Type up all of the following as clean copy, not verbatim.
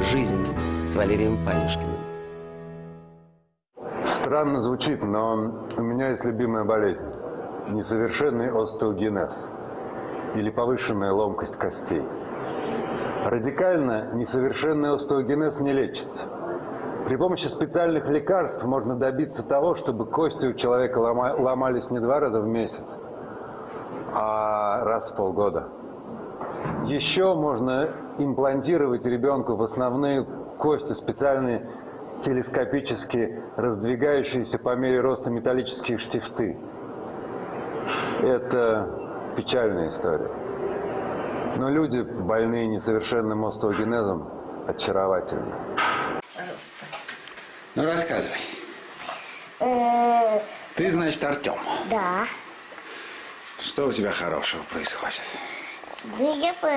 «Жизнь» с Валерием Панюшкиным. Странно звучит, но у меня есть любимая болезнь. Несовершенный остеогенез или повышенная ломкость костей. Радикально несовершенный остеогенез не лечится. При помощи специальных лекарств можно добиться того, чтобы кости у человека ломались не 2 раза в месяц, а раз в полгода. Еще можно имплантировать ребенку в основные кости специальные телескопически раздвигающиеся по мере роста металлические штифты. Это печальная история. Но люди, больные несовершенным остеогенезом, очаровательны. Ну, рассказывай. Ты, значит, Артем. Да. Что у тебя хорошего происходит? Да я бы...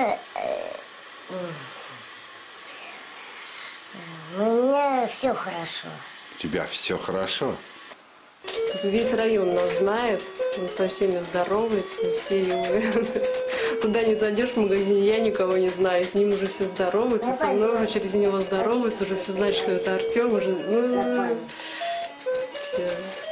У меня все хорошо. У тебя все хорошо? Тут весь район нас знает, он со всеми здоровается, все его... Туда не зайдешь в магазине, я никого не знаю, с ним уже все здороваются, со мной уже через него здороваются, уже все знают, что это Артем, уже... Все.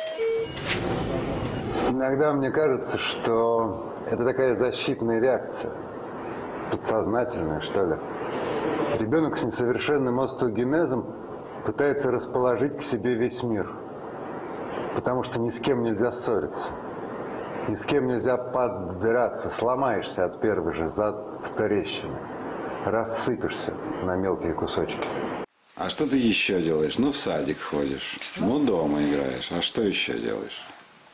Иногда мне кажется, что это такая защитная реакция, подсознательная, что ли. Ребенок с несовершенным остеогенезом пытается расположить к себе весь мир, потому что ни с кем нельзя ссориться, ни с кем нельзя поддраться, сломаешься от первой же трещины, рассыпешься на мелкие кусочки. А что ты еще делаешь? Ну, в садик ходишь, ну, дома играешь. А что еще делаешь?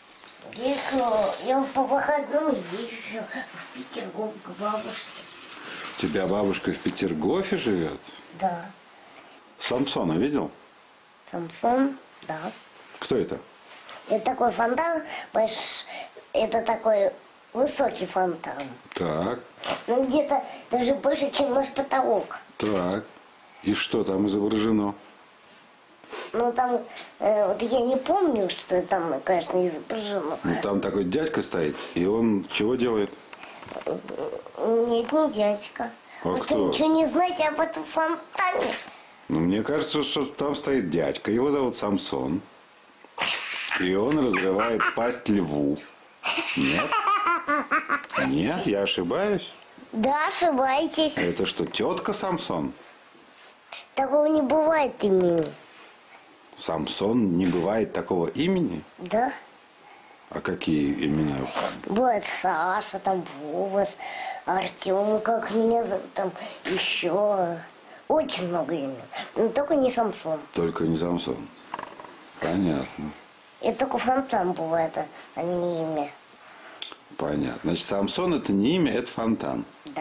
Я по выходным езжу в Петергоф к бабушке. У тебя бабушка в Петергофе живет? Да. Самсона видел? Самсон, да. Кто это? Это такой фонтан, это такой высокий фонтан. Так. Ну, где-то даже больше, чем наш потолок. Так. И что там изображено? Ну, там, вот я не помню, что там, конечно, изображено. Ну, там такой дядька стоит, и он чего делает? Нет, не дядька. А Вы кто? ничего не знаете об этом фонтане? Ну, мне кажется, что там стоит дядька, его зовут Самсон. И он разрывает пасть льву. Нет? Нет, я ошибаюсь? Да, ошибаетесь. Это что, тетка Самсон? Такого не бывает имени. Самсон, не бывает такого имени? Да. А какие имена? Бывает Саша, там Вова, Артем, как меня зовут, там еще очень много имен. Но только не Самсон. Только не Самсон. Понятно. Это только фонтан бывает, а не имя. Понятно. Значит, Самсон это не имя, это фонтан. Да.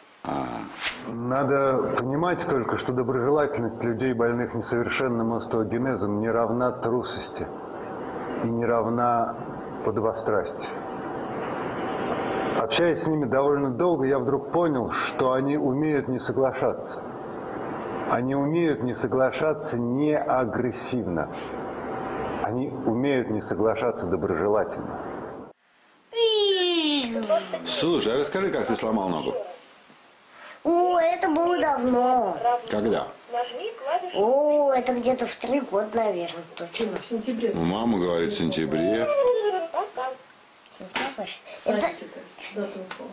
Надо понимать только, что доброжелательность людей, больных несовершенным остеогенезом, не равна трусости и не равна подобострастию. Общаясь с ними довольно долго, я вдруг понял, что они умеют не соглашаться. Они умеют не соглашаться не агрессивно. Они умеют не соглашаться доброжелательно. Слушай, а расскажи, как ты сломал ногу? О, это было давно. Когда? О, это где-то в 3 года, наверное, точно. В сентябре. Мама говорит, в сентябре. Сентябрь. В садике-то. Да, только.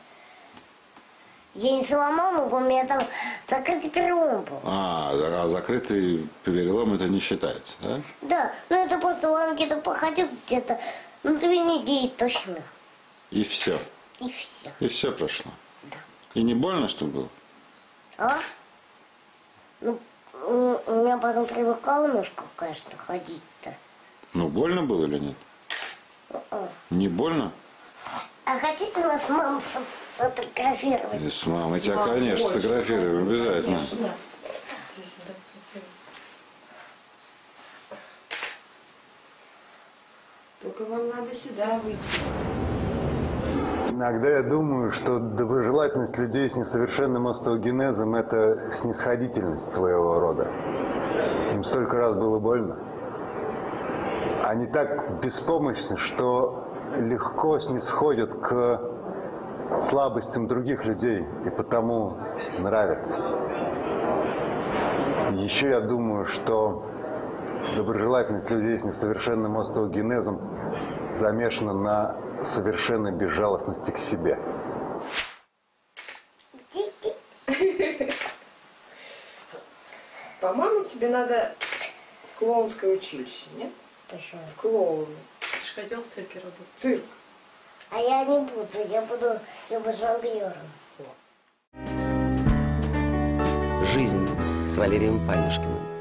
Я не сломал ногу, у меня там закрытый перелом был. А закрытый перелом это не считается, да? Да, ну это просто он где-то походил где-то, 2 недели точно. И все. И все. И все прошло. Да. И не больно, что было? А? Ну, у меня потом привыкала ножка, конечно, ходить-то. Ну, больно было или нет? Не больно? А хотите нас с мамой сфотографировать? И с мамой тебя, конечно, сфотографируем обязательно. Только вам надо сюда выйти. Иногда я думаю, что доброжелательность людей с несовершенным остеогенезом – это снисходительность своего рода. Им столько раз было больно. Они так беспомощны, что легко снисходят к слабостям других людей и потому нравятся. Еще я думаю, что доброжелательность людей с несовершенным остеогенезом замешана на совершенной безжалостности к себе. По-моему, тебе надо в клоунское училище, нет? Почему? В клоуны. Ты же хотел в цирке работать. Цирк. А я не буду, я буду жонглером. Жизнь с Валерием Панюшкиным.